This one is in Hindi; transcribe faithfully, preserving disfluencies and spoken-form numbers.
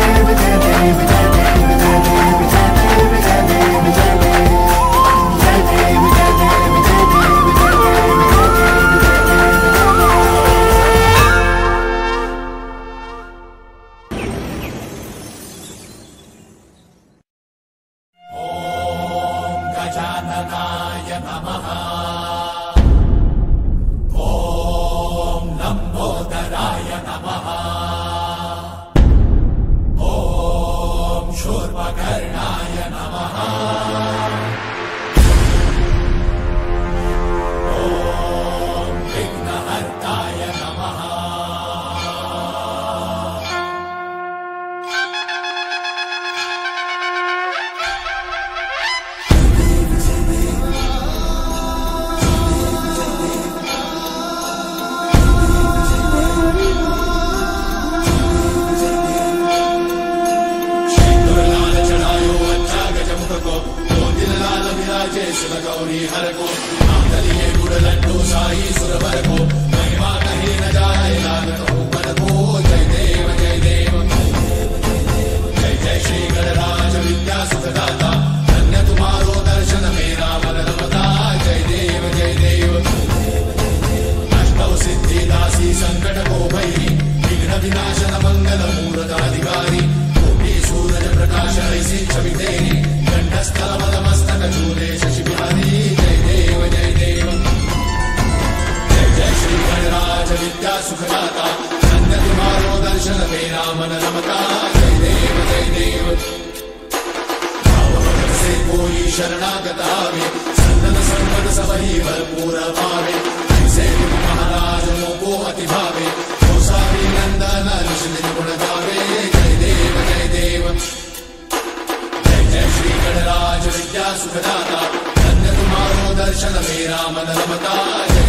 देव जय देव जय देव जय देव जय देव जय देव जय देव जय देव जय देव जय देव जय गजाननाय नमः। ॐ लंबोदराय नमः। ॐ शूर्पकर्णाय नमः। ॐ विघ्नहर्ताय नमः। शिव गौरी हर को नामदलिए गुड़ लड्डू साई सुरवर को महिमा कहीं न जाए लागत हो पर को। जय देव जय देव जय जय श्री गणराज विद्या सुखदाता धन्य तुम्हारो दर्शन मेरा मन रमता। जय देव जय देव अष्टौ सिद्धि दासी संकट को भैरी विघ्न विनाशन मंगल मूर्त अधिकारी कोटि सूरज प्रकाश ऐसी छवि तेरी कंठस्थल मदमस्तक चूले शशि बिहारी। जय देव जय देव जय जय श्री गणराज विद्या सुखदाता धन्य तुम्हारो दर्शन मेरा मन रमता। जय देव जय देव भावभक्त से कोई शरणागत आवे सन्नत संपद सबही भरपूर पावे। ऐसे तुम महाराज को अति भावे कौसारी नंदन ऋषि गुण गावे। जय देव जय देव जय श्री गणराज विद्या सुखदाता धन्य तुम्हारो दर्शन मेरा मन रमता।